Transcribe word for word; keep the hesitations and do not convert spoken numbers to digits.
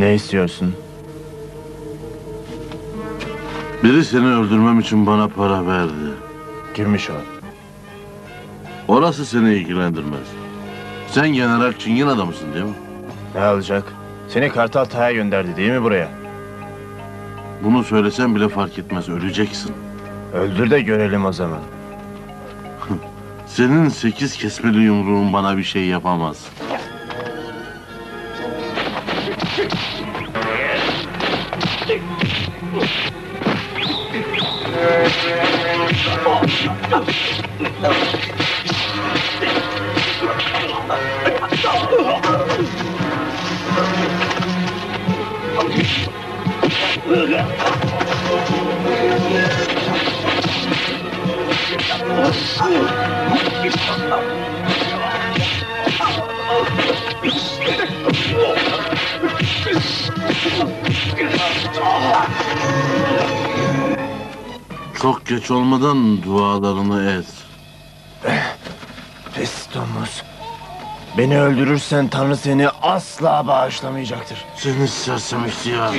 Ne istiyorsun? Biri seni öldürmem için bana para verdi. Kimmiş o? Orası seni ilgilendirmez. Sen General Çingin adamısın değil mi? Ne alacak? Seni Kartal Tağ'a gönderdi değil mi buraya? Bunu söylesen bile fark etmez, öleceksin. Öldür de görelim o zaman. Senin sekiz kesmeli yumruğun bana bir şey yapamaz. Çok geç olmadan dualarını et. Pis domuz. Beni öldürürsen Tanrı seni asla bağışlamayacaktır. Seni sersem ihtiyar.